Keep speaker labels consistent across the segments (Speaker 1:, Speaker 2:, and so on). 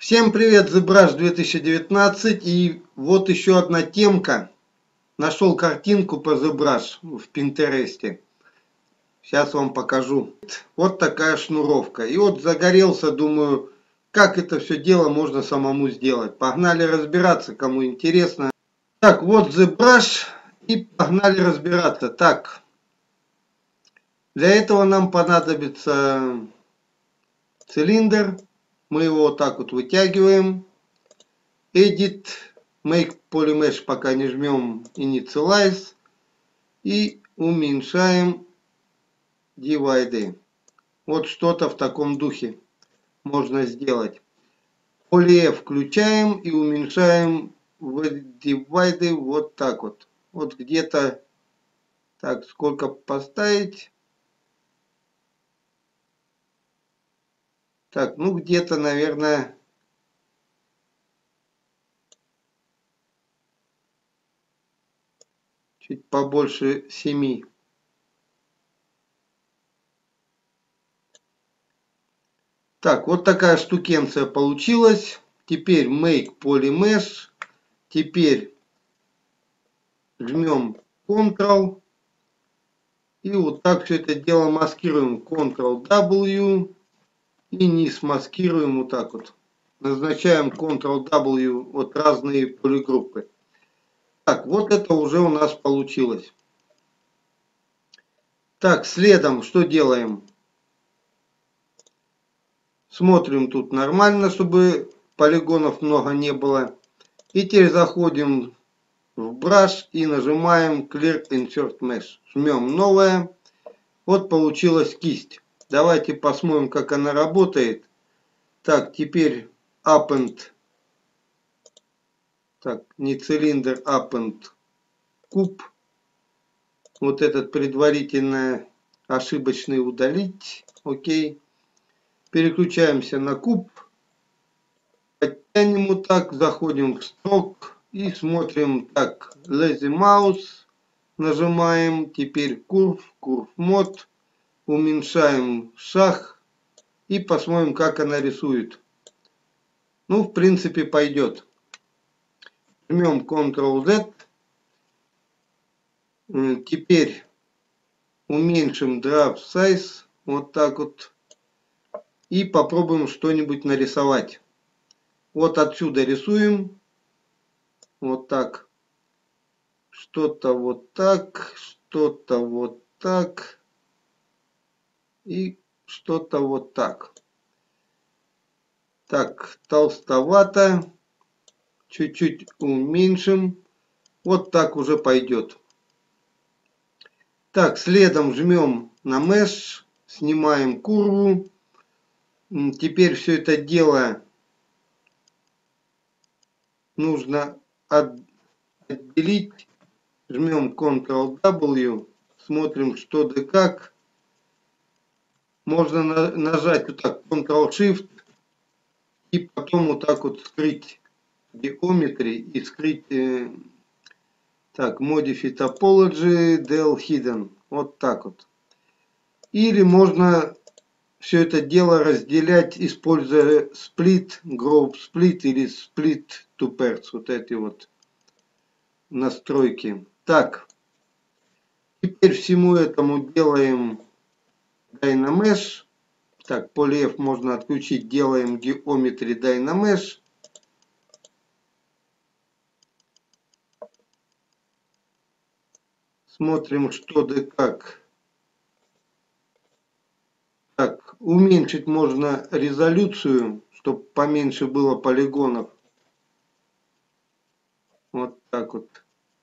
Speaker 1: Всем привет, ZBrush 2019, и вот еще одна темка. Нашел картинку по ZBrush в Пинтересте. Сейчас вам покажу. Вот такая шнуровка. И вот загорелся, думаю, как это все дело можно самому сделать. Погнали разбираться, кому интересно. Так, вот ZBrush, и погнали разбираться. Так, для этого нам понадобится цилиндр. Мы его вот так вот вытягиваем. Edit, Make Polymesh пока не жмем, Initialize. И уменьшаем Divide. Вот что-то в таком духе можно сделать. Poly включаем и уменьшаем в Divide вот так вот. Вот где-то, так, сколько поставить? Так, ну где-то, наверное, чуть побольше 7. Так, вот такая штукенция получилась. Теперь Make Polymesh. Теперь жмем Ctrl. И вот так все это дело маскируем. Ctrl-W. И низ маскируем вот так вот. Назначаем Ctrl-W вот разные полигруппы. Так, вот это уже у нас получилось. Так, следом что делаем? Смотрим тут нормально, чтобы полигонов много не было. И теперь заходим в Brush и нажимаем Clear Insert Mesh. Жмем новое. Вот получилась кисть. Давайте посмотрим, как она работает. Так, теперь Append. Так, не цилиндр, Append куб. Вот этот предварительно ошибочный удалить. Окей. Переключаемся на куб. Подтянем вот так. Заходим в Stroke. И смотрим так. Lazy Mouse. Нажимаем. Теперь Curve. Curve Mode. Уменьшаем шаг. И посмотрим, как она рисует. Ну, в принципе, пойдет. Жмем Ctrl-Z. Теперь уменьшим Draft Size. Вот так вот. И попробуем что-нибудь нарисовать. Вот отсюда рисуем. Вот так. Что-то вот так. Что-то вот так. И что-то вот так. Так, толстовато. Чуть-чуть уменьшим. Вот так уже пойдет. Так, следом жмем на Mesh. Снимаем курву. Теперь все это дело нужно отделить. Жмем Ctrl-W. Смотрим, что да как. Можно нажать вот так Ctrl-Shift. И потом вот так вот скрыть Geometry и скрыть так, Modify Topology, Del Hidden. Вот так вот. Или можно все это дело разделять, используя Split, Group Split или Split to Pairs. Вот эти вот настройки. Так. Теперь всему этому делаем Dynamesh. Так, Poly можно отключить. Делаем Geometry Dynamesh. Смотрим, что да как. Так, уменьшить можно резолюцию, чтобы поменьше было полигонов. Вот так вот.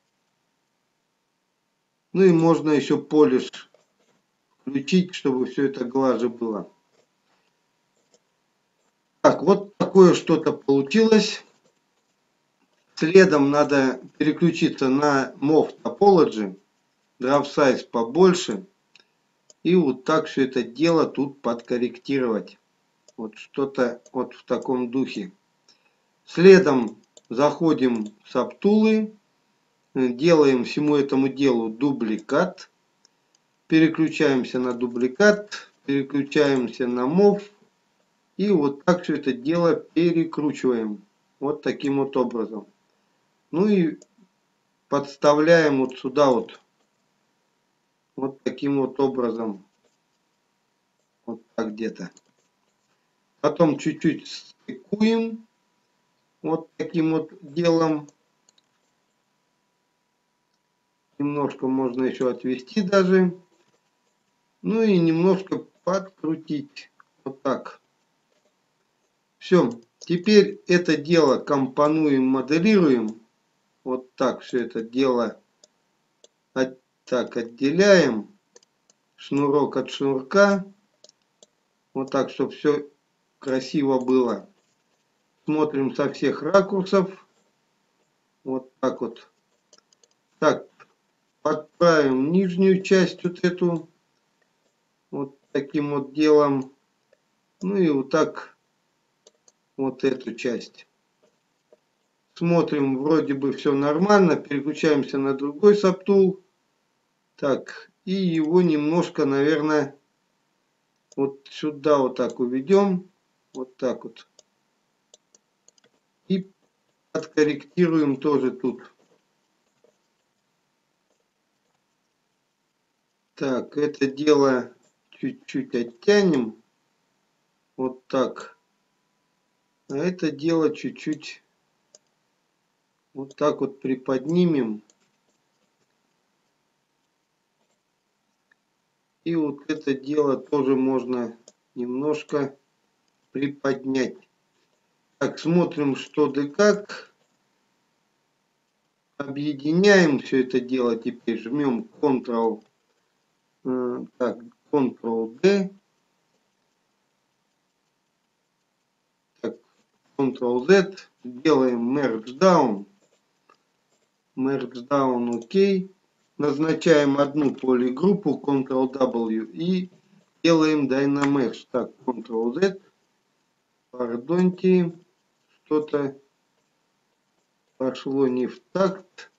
Speaker 1: Ну и можно еще Polish включить, чтобы все это глаже было. Так, вот такое что-то получилось. Следом надо переключиться на Move Topology. Draft Size побольше. И вот так все это дело тут подкорректировать. Вот что-то вот в таком духе. Следом заходим в Subtools. Делаем всему этому делу дубликат. Переключаемся на дубликат. Переключаемся на Move. И вот так все это дело перекручиваем. Вот таким вот образом. Ну и подставляем вот сюда вот. Вот таким вот образом. Вот так где-то. Потом чуть-чуть стыкуем. Вот таким вот делом. Немножко можно еще отвести даже. Ну и немножко подкрутить. Вот так. Все. Теперь это дело компонуем, моделируем. Вот так все это дело так отделяем. Шнурок от шнурка. Вот так, чтобы все красиво было. Смотрим со всех ракурсов. Вот так вот. Так, подправим нижнюю часть вот эту. Вот таким вот делом. Ну и вот так вот эту часть. Смотрим, вроде бы все нормально. Переключаемся на другой сабтул. Так, и его немножко, наверное, вот сюда вот так уведем. Вот так вот. И откорректируем тоже тут. Так, это дело чуть-чуть оттянем. Вот так. А это дело чуть-чуть вот так вот приподнимем. И вот это дело тоже можно немножко приподнять. Так, смотрим, что да как. Объединяем все это дело. Теперь жмем Ctrl, так, Ctrl-D. Так, Ctrl-Z. Делаем Merge Down. Merge Down, OK. Назначаем одну полигруппу, Ctrl-W, и делаем Dynamesh. Так, Ctrl-Z. Пардоньте, что-то пошло не в такт.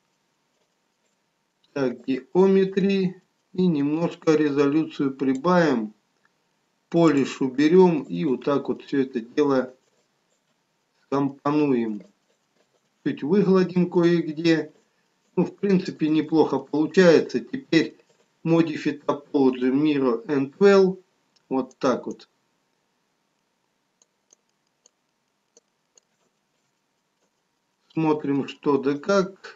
Speaker 1: Так, геометрии. И немножко резолюцию прибавим. Полиш уберем. И вот так вот все это дело компонуем. Чуть выгладим кое-где. Ну, в принципе, неплохо получается. Теперь Modify Topology Mirror and Well. Вот так вот. Смотрим, что да как.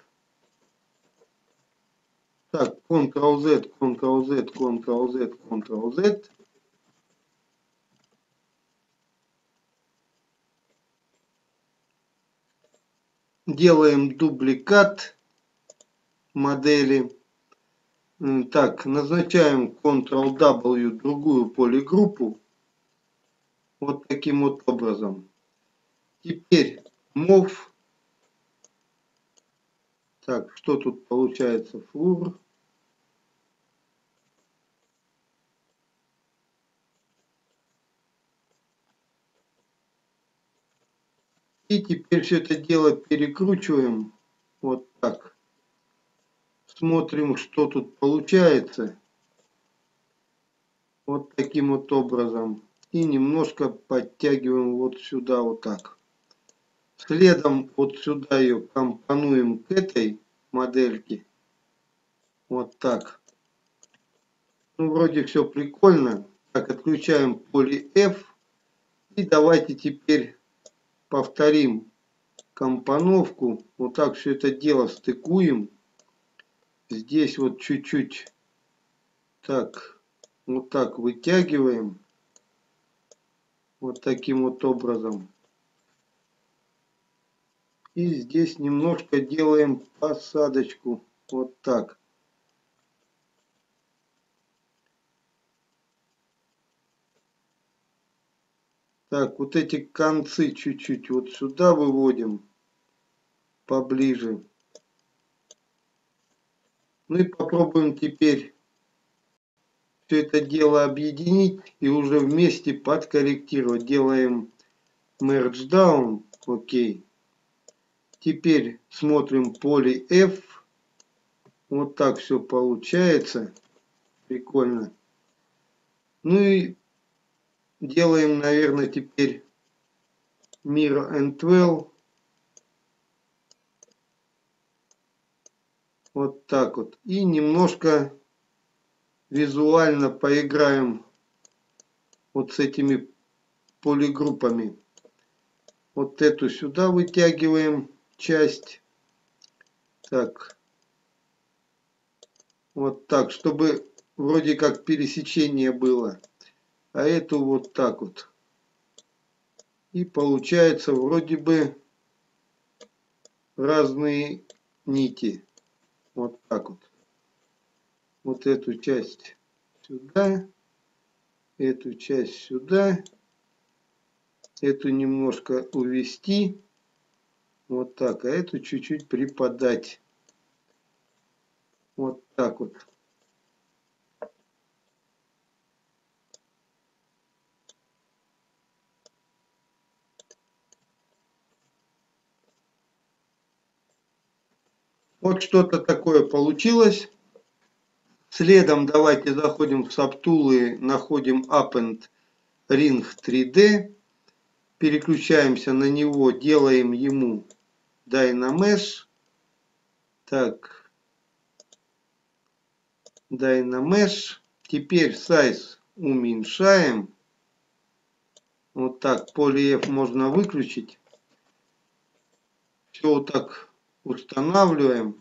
Speaker 1: Так, Ctrl-Z, Ctrl-Z, Ctrl-Z, Ctrl-Z. Делаем дубликат модели. Так, назначаем Ctrl-W другую полигруппу. Вот таким вот образом. Теперь Move. Так, что тут получается? Флур. И теперь все это дело перекручиваем. Вот так. Смотрим, что тут получается. Вот таким вот образом. И немножко подтягиваем вот сюда вот так. Следом вот сюда ее компонуем к этой модельке. Вот так. Ну, вроде все прикольно. Так, отключаем поле F. И давайте теперь повторим компоновку. Вот так все это дело стыкуем. Здесь вот чуть-чуть так, вот так вытягиваем. Вот таким вот образом. И здесь немножко делаем посадочку. Вот так. Так, вот эти концы чуть-чуть вот сюда выводим. Поближе. Ну и попробуем теперь все это дело объединить и уже вместе подкорректировать. Делаем Merge Down. Окей. Теперь смотрим поле F. Вот так все получается. Прикольно. Ну и делаем, наверное, теперь Mirror and Well. Вот так вот. И немножко визуально поиграем вот с этими полигруппами. Вот эту сюда вытягиваем часть. Так. Вот так, чтобы вроде как пересечение было. А эту вот так вот. И получается вроде бы разные нити. Вот так вот. Вот эту часть сюда. Эту часть сюда. Эту немножко увести. Вот так. А эту чуть-чуть приподать. Вот так вот. Вот что-то такое получилось. Следом давайте заходим в Subtool, находим Append Ring 3D. Переключаемся на него, делаем ему Dynamesh. Так. Dynamesh. Теперь size уменьшаем. Вот так. Poly-F можно выключить. Все вот так устанавливаем.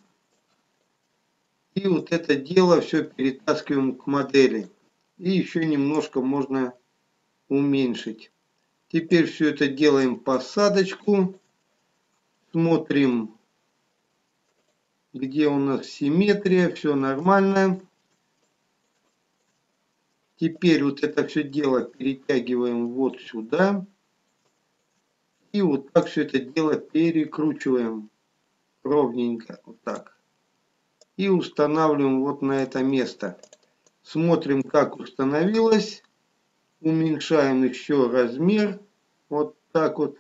Speaker 1: И вот это дело все перетаскиваем к модели. И еще немножко можно уменьшить. Теперь все это делаем посадочку. Смотрим, где у нас симметрия. Все нормально. Теперь вот это все дело перетягиваем вот сюда. И вот так все это дело перекручиваем ровненько. Вот так. И устанавливаем вот на это место. Смотрим, как установилось. Уменьшаем еще размер. Вот так вот.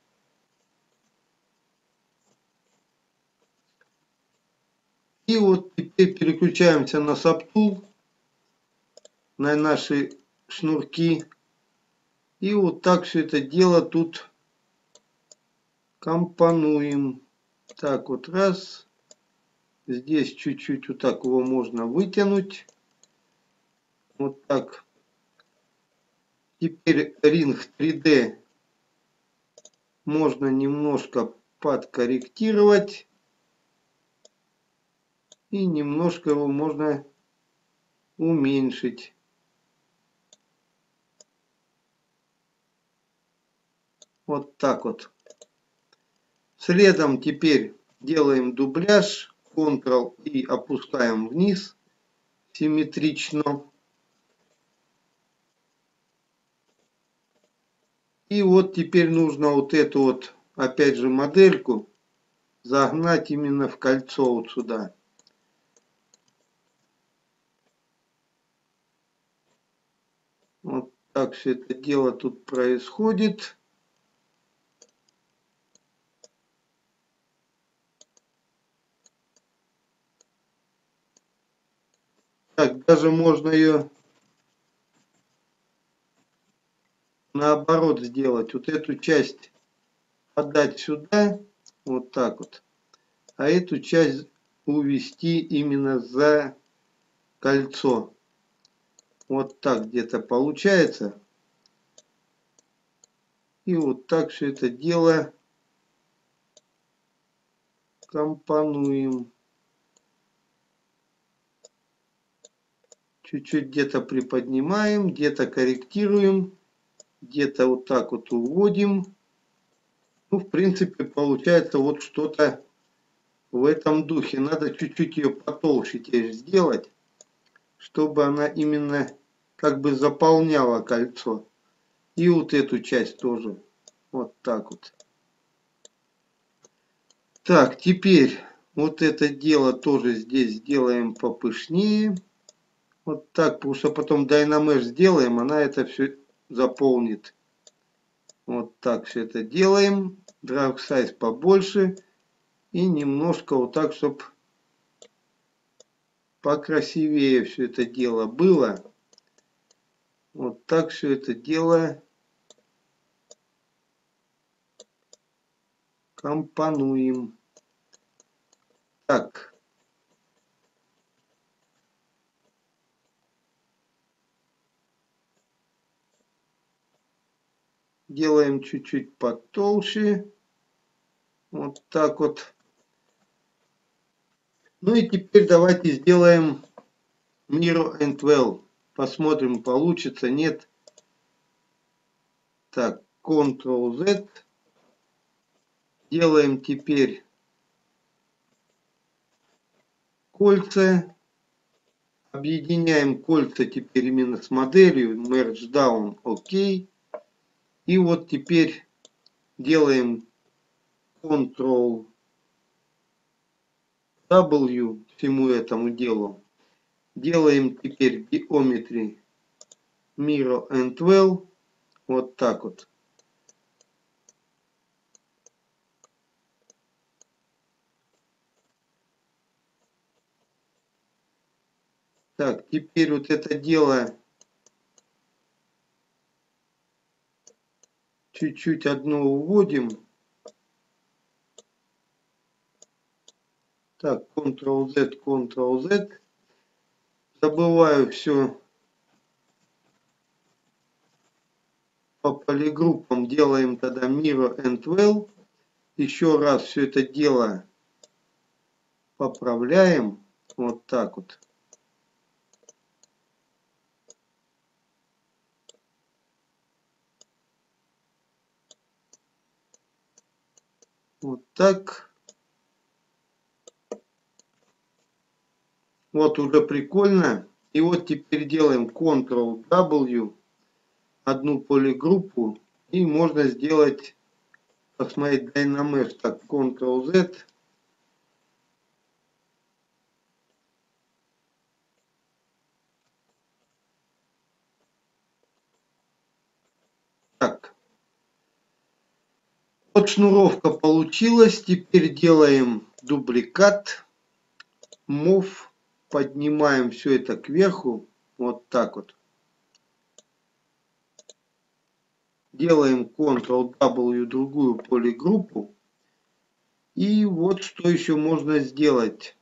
Speaker 1: И вот теперь переключаемся на Subtool. На наши шнурки. И вот так все это дело тут компонуем. Так вот раз. Здесь чуть-чуть вот так его можно вытянуть. Вот так. Теперь Ring 3D можно немножко подкорректировать. И немножко его можно уменьшить. Вот так вот. Следом теперь делаем дубляж. Ctrl и опускаем вниз. Симметрично. И вот теперь нужно вот эту вот, опять же, модельку загнать именно в кольцо вот сюда. Вот так все это дело тут происходит. Так, даже можно ее наоборот сделать. Вот эту часть подать сюда, вот так вот. А эту часть увести именно за кольцо. Вот так где-то получается. И вот так все это дело компонуем. Чуть-чуть где-то приподнимаем, где-то корректируем, где-то вот так вот уводим. Ну, в принципе, получается вот что-то в этом духе. Надо чуть-чуть ее потолще теперь сделать, чтобы она именно как бы заполняла кольцо. И вот эту часть тоже. Вот так вот. Так, теперь вот это дело тоже здесь сделаем попышнее. Вот так, потому что потом Dynamesh сделаем, она это все заполнит. Вот так все это делаем. Drag size побольше. И немножко вот так, чтобы покрасивее все это дело было. Вот так все это дело компонуем. Так. Делаем чуть-чуть потолще. Вот так вот. Ну и теперь давайте сделаем Mirror and Well. Посмотрим, получится, нет. Так, Ctrl-Z. Делаем теперь кольца. Объединяем кольца теперь именно с моделью. Merge Down, OK. И вот теперь делаем Ctrl-W всему этому делу. Делаем теперь Geometry Mirror and Well. Вот так вот. Так, теперь вот это дело чуть-чуть одно уводим. Так, Ctrl-Z, Ctrl-Z. Забываю все по полигруппам. Делаем тогда Mirror and Well. Еще раз все это дело поправляем. Вот так вот. Вот так. Вот уже прикольно. И вот теперь делаем Ctrl-W. Одну полигруппу. И можно сделать, посмотреть Dynamesh. Так, Ctrl-Z. Так. Вот шнуровка получилась. Теперь делаем дубликат. Move. Поднимаем все это кверху. Вот так вот. Делаем Ctrl-W другую полигруппу. И вот что еще можно сделать.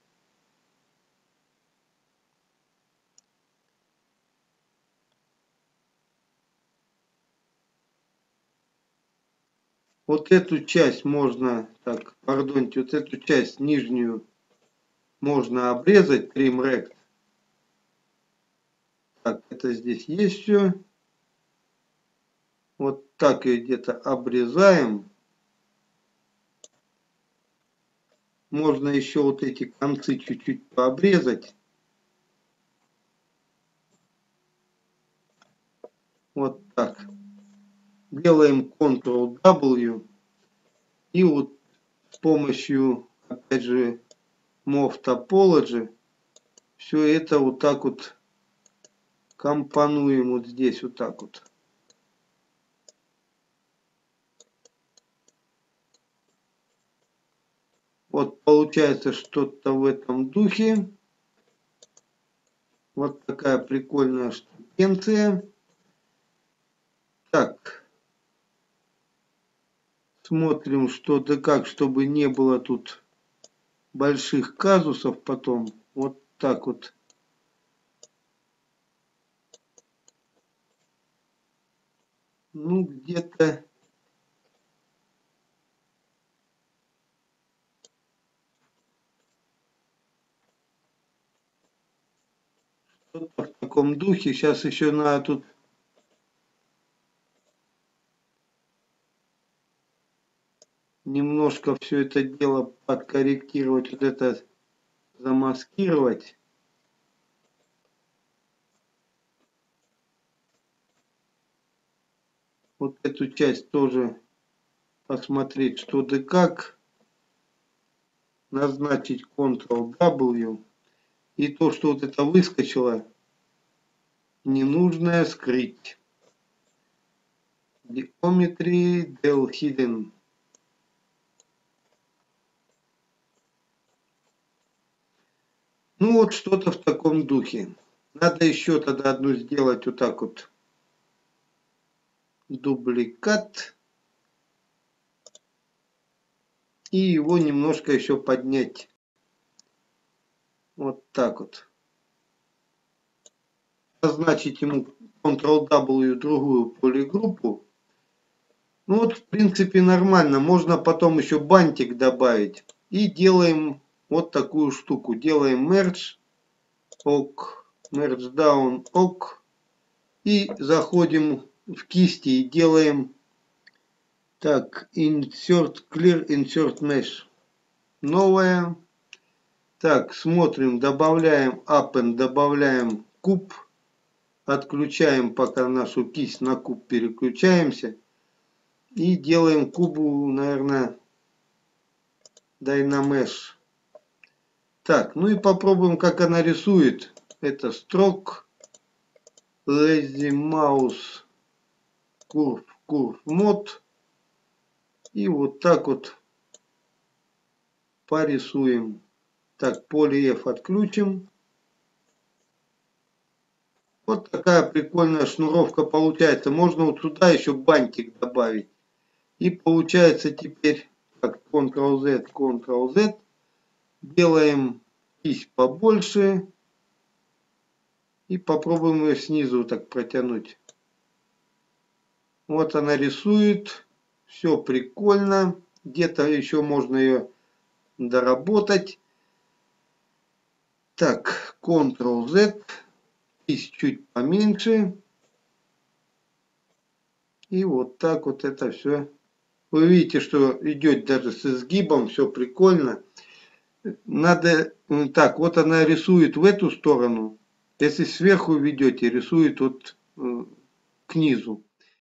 Speaker 1: Вот эту часть можно, так, пардоньте, вот эту часть нижнюю можно обрезать, Trim Rect. Так, это здесь есть все. Вот так ее где-то обрезаем. Можно еще вот эти концы чуть-чуть пообрезать. Вот так. Делаем Ctrl-W. И вот с помощью, опять же, Move Topology все это вот так вот компонуем вот здесь вот так вот. Вот получается что-то в этом духе. Вот такая прикольная штукенция. Так. Смотрим, что да как, чтобы не было тут больших казусов потом. Вот так вот. Ну, где-то... Что-то в таком духе. Сейчас еще надо тут... Немножко все это дело подкорректировать. Вот это замаскировать. Вот эту часть тоже посмотреть, что да как. Назначить Ctrl-W. И то, что вот это выскочило, ненужное скрыть. Geometry del Hidden. Ну вот что-то в таком духе. Надо еще тогда одну сделать вот так вот. дубликат. И его немножко еще поднять. Вот так вот. Назначить ему Ctrl-W другую полигруппу. Ну вот, в принципе, нормально. Можно потом еще бантик добавить. И делаем вот такую штуку. Делаем merge, ок, merge down, ок. И заходим в кисти и делаем так, insert clear, insert mesh. Новая. Так, смотрим, добавляем append, добавляем куб. Отключаем пока нашу кисть, на куб переключаемся. И делаем кубу, наверное, Dynamesh. Так, ну и попробуем, как она рисует. Это stroke, lazy mouse, curve, curve mode. И вот так вот порисуем. Так, поле F отключим. Вот такая прикольная шнуровка получается. Можно вот сюда еще бантик добавить. И получается теперь так, Ctrl-Z, Ctrl-Z. Делаем кисть побольше. И попробуем ее снизу так протянуть. Вот она рисует. Все прикольно. Где-то еще можно ее доработать. Так, Ctrl-Z. Кисть чуть поменьше. И вот так вот это все. Вы видите, что идет даже с изгибом. Все прикольно. Надо... Так, вот она рисует в эту сторону. Если сверху ведете, рисует вот к низу.